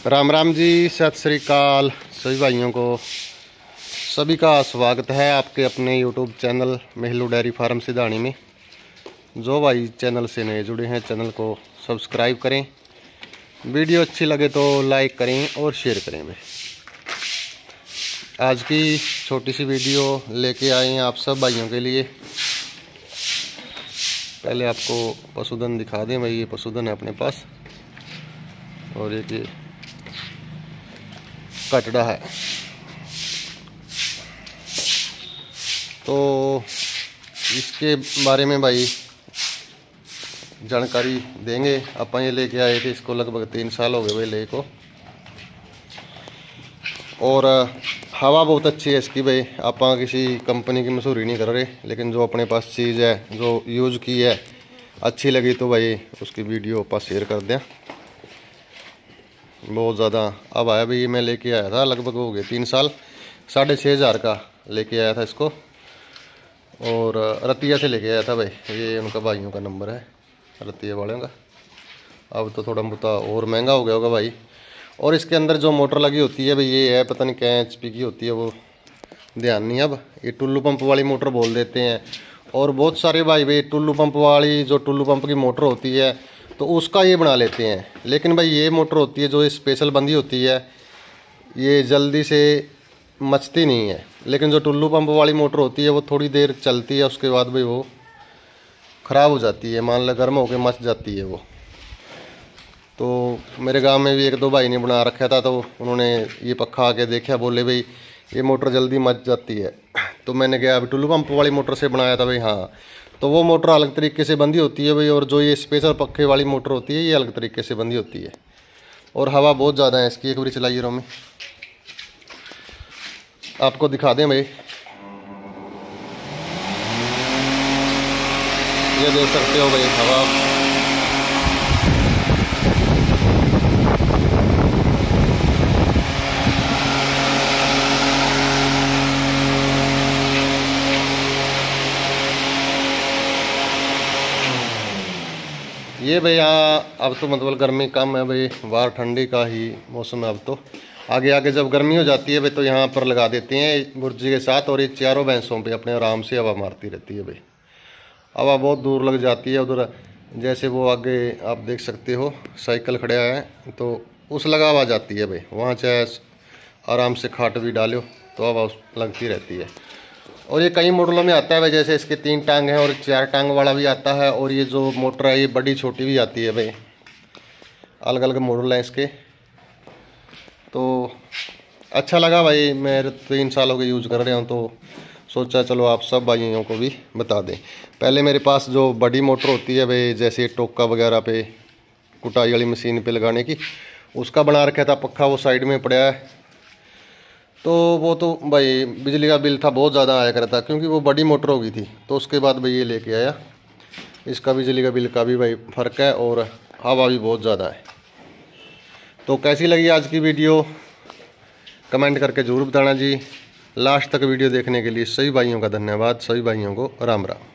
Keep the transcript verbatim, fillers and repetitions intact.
राम राम जी, सत श्री अकाल सभी भाइयों को। सभी का स्वागत है आपके अपने YouTube channel Mehlu dairy farm Sidhani में। जो भाई चैनल से नए जुड़े हैं चैनल को सब्सक्राइब करें, वीडियो अच्छी लगे तो लाइक करें और शेयर करें। भाई आज की छोटी सी वीडियो लेके आए हैं आप सब भाइयों के लिए। पहले आपको पशुधन दिखा दें। भाई ये पशुधन है अपने पास और एक कटड़ा है। तो इसके बारे में भाई जानकारी देंगे। अपन ये लेके आए थे, इसको लगभग तीन साल हो गए भाई ले को। और हवा बहुत अच्छी है इसकी भाई। आप किसी कंपनी की मशहूरी नहीं कर रहे, लेकिन जो अपने पास चीज़ है जो यूज़ की है अच्छी लगी तो भाई उसकी वीडियो आप शेयर कर दें। बहुत ज़्यादा अब आया भाई। मैं लेके आया था, लगभग हो गए तीन साल। साढ़े छः हज़ार का लेके आया था इसको और रतिया से लेके आया था भाई। ये उनका भाइयों का नंबर है रतिया वालों का। अब तो थोड़ा बहुत और महंगा हो गया होगा भाई। और इसके अंदर जो मोटर लगी होती है भाई ये है, पता नहीं क्या एच पी की होती है वो ध्यान नहीं। अब ये टुल्लू पंप वाली मोटर बोल देते हैं। और बहुत सारे भाई भाई टुल्लू पंप वाली जो टुल्लू पंप की मोटर होती है तो उसका ये बना लेते हैं। लेकिन भाई ये मोटर होती है जो स्पेशल बंदी होती है, ये जल्दी से मचती नहीं है। लेकिन जो टुल्लू पंप वाली मोटर होती है वो थोड़ी देर चलती है, उसके बाद भाई वो ख़राब हो जाती है। मान लो गर्म होकर मच जाती है वो। तो मेरे गांव में भी एक दो भाई ने बना रखा था, तो उन्होंने ये पक्का आके देखा, बोले भाई ये मोटर जल्दी मच जाती है। तो मैंने कहा अभी टुल्लू पंप वाली मोटर से बनाया था भाई। हाँ, तो वो मोटर अलग तरीके से बंदी होती है भाई। और जो ये स्पेशल पक्के वाली मोटर होती है ये अलग तरीके से बंदी होती है। और हवा बहुत ज़्यादा है इसकी। एक बार चलाइए रो में आपको दिखा दें भाई। ये देख सकते हो भाई हवा। ये भाई यहाँ अब तो मतलब गर्मी कम है भाई, बाहर ठंडी का ही मौसम है। अब तो आगे आगे जब गर्मी हो जाती है भाई तो यहाँ पर लगा देते हैं बुर्जी के साथ। और ये चारों भैंसों पे अपने आराम से हवा मारती रहती है भाई। हवा बहुत दूर लग जाती है उधर। जैसे वो आगे आप देख सकते हो साइकिल खड़ा है तो उस लगा हवा जाती है भाई। वहाँ चाहे आराम से खाट भी डालो तो हवा लगती रहती है। और ये कई मॉडलों में आता है भाई, जैसे इसके तीन टांग हैं और चार टांग वाला भी आता है। और ये जो मोटर है ये बड़ी छोटी भी आती है भाई। अलग अलग मॉडल हैं इसके। तो अच्छा लगा भाई, मैं तीन सालों के यूज़ कर रहा हूँ तो सोचा चलो आप सब भाइयों को भी बता दें। पहले मेरे पास जो बड़ी मोटर होती है भाई, जैसे टोका वगैरह पे कुटाई वाली मशीन पे लगाने की, उसका बना रखा था पक्का, वो साइड में पड़ा है। तो वो तो भाई बिजली का बिल था बहुत ज़्यादा आया करता, क्योंकि वो बड़ी मोटर हो गई थी। तो उसके बाद भाई ये लेके आया। इसका बिजली का बिल का भी भाई फ़र्क है और हवा भी बहुत ज़्यादा है। तो कैसी लगी आज की वीडियो कमेंट करके ज़रूर बताना जी। लास्ट तक वीडियो देखने के लिए सभी भाइयों का धन्यवाद। सभी भाइयों को राम राम।